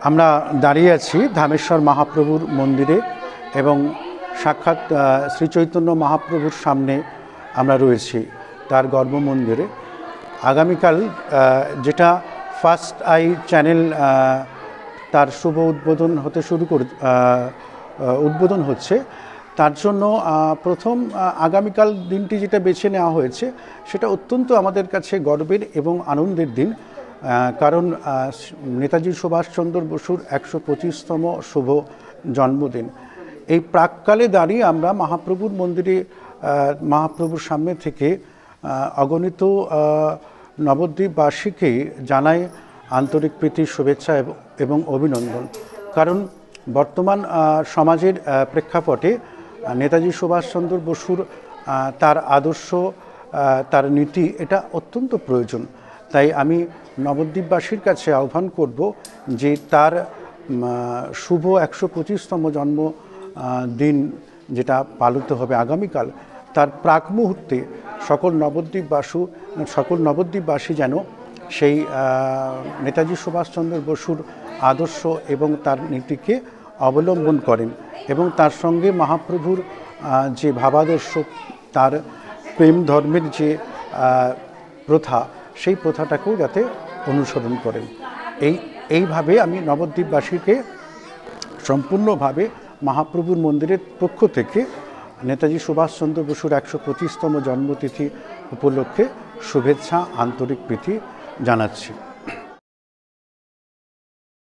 আমরা দাঁড়িয়ে আছি ধামেশ্বর মহাপ্রভুর মন্দিরে এবং সাক্ষাৎ শ্রী চৈতন্য মহাপ্রভুর সামনে আমরা রয়েছি তার গর্ভ মন্দিরে। আগামীকাল যেটা ফার্স্ট আই চ্যানেল তার শুভ উদ্বোধন হতে উদ্বোধন হচ্ছে, তার জন্য প্রথম আগামীকাল দিনটি যেটা বেছে নেওয়া হয়েছে সেটা অত্যন্ত আমাদের কাছে গর্বের এবং আনন্দের দিন। কারণ নেতাজি সুভাষচন্দ্র বসুর ১২৫তম শুভ জন্মদিন। এই প্রাককালে দাঁড়িয়ে আমরা মহাপ্রভুর মন্দিরে মহাপ্রভুর সামনে থেকে অগণিত নবদ্বীপবাসীকে জানাই আন্তরিক প্রীতি, শুভেচ্ছা এবং অভিনন্দন। কারণ বর্তমান সমাজের প্রেক্ষাপটে নেতাজি সুভাষচন্দ্র বসুর তার আদর্শ, তার নীতি এটা অত্যন্ত প্রয়োজন। তাই আমি নবদ্বীপবাসীর কাছে আহ্বান করব যে তার শুভ ১২৫তম জন্মদিন যেটা পালিত হবে আগামীকাল, তার প্রাক মুহূর্তে সকল নবদ্বীপবাসী যেন সেই নেতাজি সুভাষচন্দ্র বসুর আদর্শ এবং তার নীতিকে অবলম্বন করেন এবং তার সঙ্গে মহাপ্রভুর যে ভাবাদর্শ, তার প্রেম ধর্মের যে প্রথা, সেই প্রথাটাকেও যাতে অনুসরণ করেন। এইভাবে আমি নবদ্বীপবাসীকে সম্পূর্ণভাবে মহাপ্রভুর মন্দিরের পক্ষ থেকে নেতাজি সুভাষচন্দ্র বসুর ১২৫তম জন্মতিথি উপলক্ষে শুভেচ্ছা, আন্তরিক প্রীতি জানাচ্ছি।